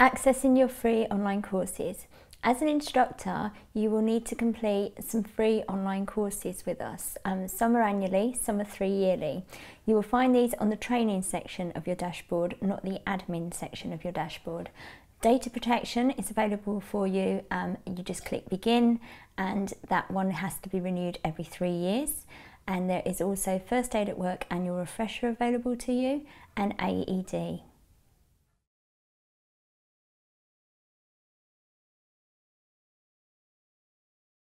Accessing your free online courses. As an instructor, you will need to complete some free online courses with us. Some are annually, some are 3 yearly. You will find these on the training section of your dashboard, not the admin section of your dashboard. Data protection is available for you. You just click begin, and that one has to be renewed every 3 years. And there is also First Aid at Work annual refresher available to you, and AED.